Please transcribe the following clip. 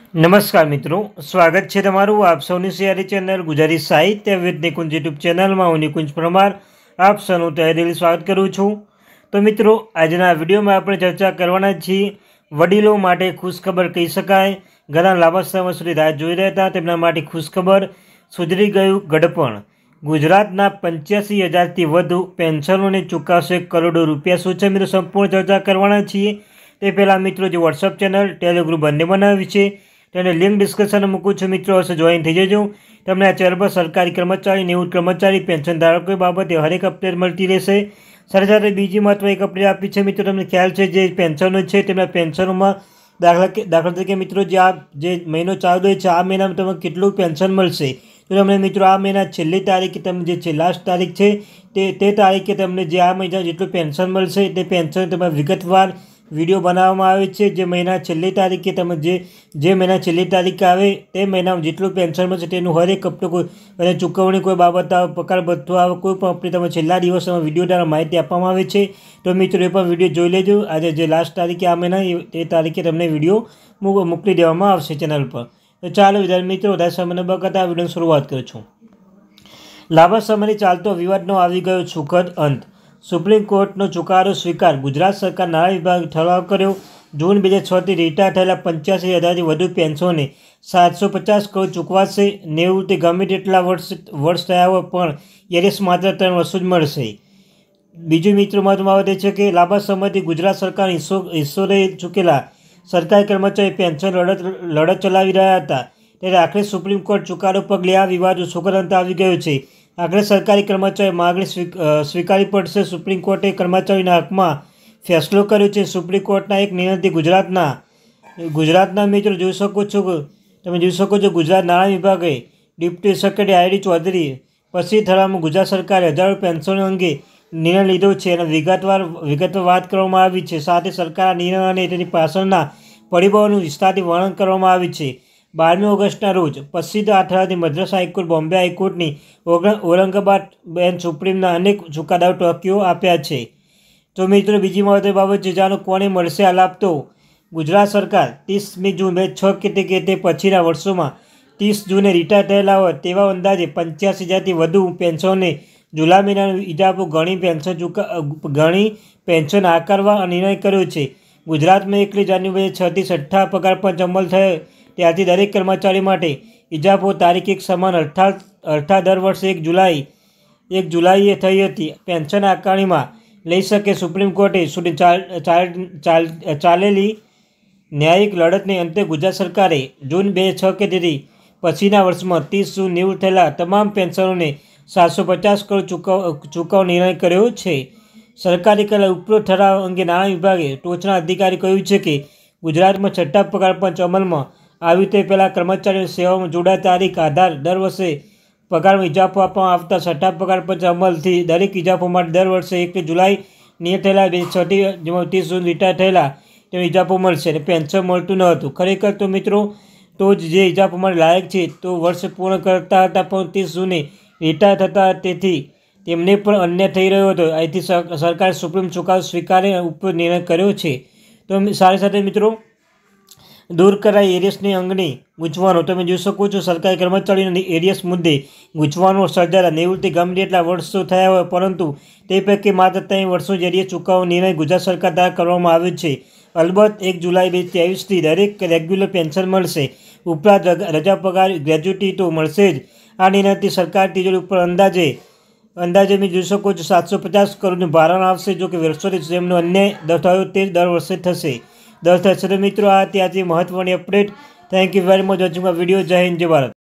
નમસ્કાર મિત્રો, સ્વાગત છે તમારું આપ સૌની સિયારી ચેનલ ગુજરાતી સાહિત્ય વિદ નિકુંજ યુટ્યુબ ચેનલમાં હું નિકુંજ પરમાર આપ સૌનું તહેદિલ સ્વાગત કરું છું। તો મિત્રો, આજના વિડીયોમાં આપણે ચર્ચા કરવાના છીએ વડીલો માટે ખુશખબર કહી શકાય। ઘણા લાંબા સમય સુધી રાહ જોઈ રહ્યા હતા, તેમના માટે ખુશખબર, સુધરી ગયું ગડપણ। ગુજરાતના 85,000થી વધુ પેન્શનોને ચૂકવશે કરોડો રૂપિયા। શું છે મિત્રો, સંપૂર્ણ ચર્ચા કરવાના છીએ। તે પહેલાં મિત્રો, જે વોટ્સઅપ ચેનલ ટેલિગ્રુપ બંને બનાવી છે તેને લિંક ડિસ્ક્રિપ્શનમાં મૂકું છું, મિત્રો હશે જોઈન થઈ જજો। તમને આ ચેનલ પર સરકારી કર્મચારી, નિવૃત્ત કર્મચારી, પેન્શન ધારકો બાબતે હરેક અપડેટ મળતી રહેશે। સાથે સાથે બીજી મહત્વ એક અપડેટ આપી છે મિત્રો, તમને ખ્યાલ છે જે પેન્શનો છે તેમના પેન્શનોમાં દાખલા તરીકે મિત્રો જે મહિનો ચાલુ હોય છે આ મહિનામાં તમને કેટલું પેન્શન મળશે, તો તમને મિત્રો આ મહિના છેલ્લી તારીખે તમને જે લાસ્ટ તારીખ છે તે તારીખે તમને જે આ મહિના જેટલું પેન્શન મળશે તે પેન્શન તમે વિગતવાર વિડીયો બનાવવામાં આવે છે। જે મહિના છેલ્લી તારીખે તમે જે મહિના છેલ્લી તારીખે આવે તે મહિનામાં જેટલું પેન્શન મળશે તેનું હરેક હપ્તો કોઈ અને ચૂકવણી કોઈ બાબત આવે, પગાર ભથ્થું આવે, કોઈ પણ હપ્તે તમે છેલ્લા દિવસમાં વિડીયો દ્વારા માહિતી આપવામાં આવે છે। તો મિત્રો એ પણ વિડીયો જોઈ લેજો। આજે જે લાસ્ટ તારીખે આ મહિના તે તારીખે તમને વિડીયો મોકલી દેવામાં આવશે ચેનલ પર। તો ચાલો વિદ્યાર્થી મિત્રો, વધારે સમય ન બગાડતા વિડીયોની શરૂઆત કરું છું। લાંબા સમયથી ચાલતો વિવાદનો આવી ગયો સુખદ અંત। સુપ્રીમ કોર્ટનો ચુકાદો સ્વીકાર। ગુજરાત સરકાર નાણાં વિભાગે ઠરાવ કર્યો। જૂન 2006થી રિટાયર થયેલા 85,000થી વધુ પેન્શનોને 750 કરોડ ચૂકવાશે। નિવૃત્તિ ગમે તેટલા વર્ષ થયા હોય પણ એરિયસ માત્ર 3 વર્ષો જ મળશે। બીજું મિત્રો મહત્વમાં આવે છે કે લાંબા સમયથી ગુજરાત સરકાર હિસ્સો રહી ચૂકેલા સરકારી કર્મચારી પેન્શન લડત ચલાવી રહ્યા હતા, ત્યારે આખરે સુપ્રીમ કોર્ટ ચુકાદો પગલે આ વિવાદ સુખદ અંત આવી ગયો છે। આખરે સરકારી કર્મચારી માગણી સ્વીકારવી પડશે। સુપ્રીમ કોર્ટે કર્મચારીના હકમાં ફેસલો કર્યો છે। સુપ્રીમ કોર્ટના એક નિર્ણયથી ગુજરાતના મિત્રો જોઈ શકો છો ગુજરાત નાણાં વિભાગે ડેપ્યુટી સેક્રેટરી આઈડી ચૌધરી પછી ઠરાવમાં ગુજરાત સરકારે હજારો પેન્શનો અંગે નિર્ણય લીધો છે અને વિગતવાર વાત કરવામાં આવી છે। સાથે સરકારના નિર્ણય અને તેની પાછળના પરિબળોનું વિસ્તારથી વર્ણન કરવામાં આવ્યું છે। 12મી ઓગસ્ટના રોજ પ્રસિદ્ધ આ ઠરાવથી મદ્રાસ હાઈકોર્ટ, બોમ્બે હાઈકોર્ટની ઔરંગાબાદ બેન્ચ સુપ્રીમના અનેક ચુકાદાઓ ટોકીઓ આપ્યા છે। તો મિત્રો બીજી મહત્વની બાબત છે, જાણો કોને મળશે આ લાભ। તો ગુજરાત સરકાર 30મી જૂન 2006 કે તે પછીના વર્ષોમાં 30 જૂને રિટાયર થયેલા હોય તેવા અંદાજે 85,000થી વધુ પેન્શનોને જુલાઈ મહિનાનો ઇજાફો ગણી પેન્શન આકારવા નિર્ણય કર્યો છે। ગુજરાતમાં 1 જાન્યુઆરી 2006થી છઠ્ઠા પગાર પંચ અમલ થયો ત્યારથી દરેક કર્મચારી માટે ઇજાફો તારીખ એક સમાન અર્થાત દર વર્ષે 1 જુલાઈએ થઈ હતી પેન્શન આકારણીમાં લઈ શકે। સુપ્રીમ કોર્ટે સુધી ચાલેલી ન્યાયિક લડતને અંતે ગુજરાત સરકારે જૂન 2006 કે તેથી પછીના વર્ષમાં 30 જૂન નિવૃત્ત થયેલા તમામ પેન્શનોને 750 કરોડ ચૂકવવાનો નિર્ણય કર્યો છે। સરકારે કરેલા ઉપરોક્ત ઠરાવ અંગે નાણાં વિભાગે ટોચના અધિકારી કહ્યું છે કે ગુજરાતમાં છઠ્ઠા પગાર પંચ અમલમાં આવ્યું તે પહેલાં કર્મચારીઓ સેવામાં જોડાયા તારીખ આધાર દર વર્ષે પગારમાં ઇજાફો આપવામાં આવતા છઠ્ઠા પગાર પંચ અમલથી દરેક ઇજાફો માટે દર વર્ષે 1 જુલાઈ નિયત થયેલા 2006થી 30 જૂન રિટાયર થયેલા તેનો ઇજાફો મળશે અને પેન્શન મળતું ન હતું। ખરેખર તો મિત્રો તો જે ઇજાફો માટે લાયક છે તો વર્ષ પૂર્ણ કરતા હતા પણ 30 જૂને રિટાયર થતા તેથી તેમને પણ અન્યાય થઈ રહ્યો હતો। અહીંથી સરકારે સુપ્રીમ ચુકાદો સ્વીકારે ઉપર નિર્ણય કર્યો છે। તો સાથે મિત્રો દૂર કરાઈ એરિયસની અંગની ગૂંચવાનો। તમે જોઈ શકો છો સરકારી કર્મચારીઓના એરિયસ મુદ્દે ગૂંચવાનો સર્જાયેલા। નિવૃત્તિ ગમે તેટલા વર્ષો થયા હોય પરંતુ તે પૈકી માત્ર 3 વર્ષો જ એરિયસ ચૂકવવાનો નિર્ણય ગુજરાત સરકાર દ્વારા કરવામાં આવ્યો છે। અલબત્ત 1 જુલાઈ 2023થી દરેક રેગ્યુલર પેન્શન મળશે, ઉપરાંત રજા પગાર ગ્રેજ્યુટી તો મળશે જ। આ નિર્ણયથી સરકાર તિજોરી ઉપર અંદાજે મેં જોઈ શકો છો 750 કરોડનું ભારણ આવશે। જો કે વર્ષોથી જેમનો અન્યાય થયો તે દર વર્ષે થશે। તો મિત્રો આ હતી આજે મહત્વની update. Thank you very much watching my video. જય હિન્દ, જય ભારત।